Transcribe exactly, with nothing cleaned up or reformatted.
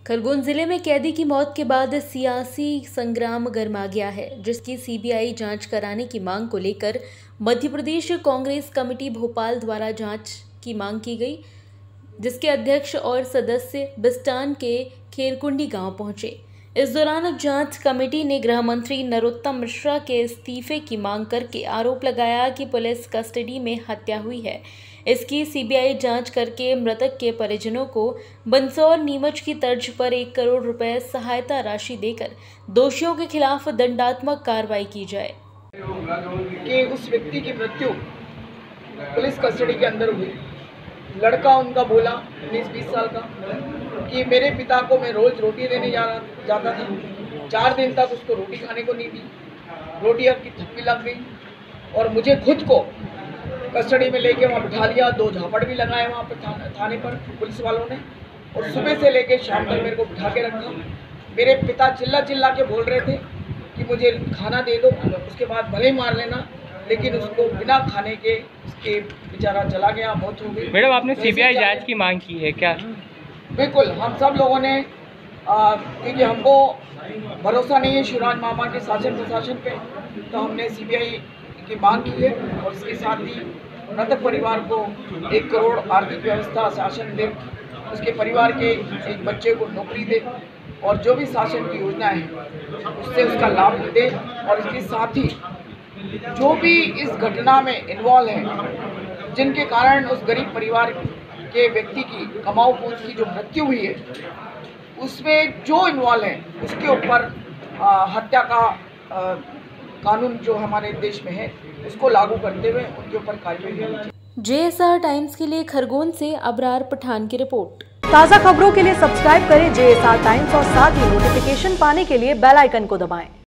खरगोन जिले में कैदी की मौत के बाद सियासी संग्राम गर्मा गया है, जिसकी सीबीआई जांच कराने की मांग को लेकर मध्य प्रदेश कांग्रेस कमेटी भोपाल द्वारा जांच की मांग की गई, जिसके अध्यक्ष और सदस्य बिस्टान के खेरकुंडी गांव पहुंचे। इस दौरान जांच कमेटी ने गृह मंत्री नरोत्तम मिश्रा के इस्तीफे की मांग करके आरोप लगाया कि पुलिस कस्टडी में हत्या हुई है। इसकी सीबीआई जांच करके मृतक के परिजनों को बंसौर नीमच की तर्ज पर एक करोड़ रुपए सहायता राशि देकर दोषियों के खिलाफ दंडात्मक कार्रवाई की जाए। कि उस व्यक्ति की मृत्यु पुलिस कस्टडी के अंदर हुई। लड़का उनका बोला उन्नीस बीस साल का कि मेरे पिता को मैं रोज रोटी देने जा रहा जाता था। चार दिन तक उसको रोटी खाने को नहीं दी, रोटी अब की थप्पी लग गई और मुझे खुद को कस्टडी में लेके वहाँ बिठा लिया। दो झापड़ भी लगाए वहाँ पर था, थाने पर पुलिस वालों ने, और सुबह से लेके शाम तक मेरे को बिठा के रखा। मेरे पिता चिल्ला चिल्ला के बोल रहे थे कि मुझे खाना दे दो, उसके बाद भले ही मार लेना, लेकिन उसको बिना खाने के उसके बेचारा चला गया, मौत हो गई। मैडम, आपने सीबीआई जांच की मांग की है क्या? बिल्कुल, हम सब लोगों ने, क्योंकि हमको भरोसा नहीं है शिवराज मामा के शासन प्रशासन पे, तो हमने सीबीआई की मांग की है और इसके साथ ही मृतक परिवार को एक करोड़ आर्थिक व्यवस्था शासन दे, उसके परिवार के एक बच्चे को नौकरी दे और जो भी शासन की योजना है उससे उसका लाभ दे। और इसके साथ ही जो भी इस घटना में इन्वॉल्व हैं, जिनके कारण उस गरीब परिवार के व्यक्ति की कमाऊ पूंजी की जो मृत्यु हुई है, उसमें जो इन्वॉल्व हैं उसके ऊपर हत्या का आ, कानून जो हमारे देश में है उसको लागू करते हुए उनके ऊपर कार्रवाई की। जेएसआर टाइम्स के लिए खरगोन से अबरार पठान की रिपोर्ट। ताज़ा खबरों के लिए सब्सक्राइब करें जेएसआर टाइम्स और साथ ही नोटिफिकेशन पाने के लिए बेल आइकन को दबाएं।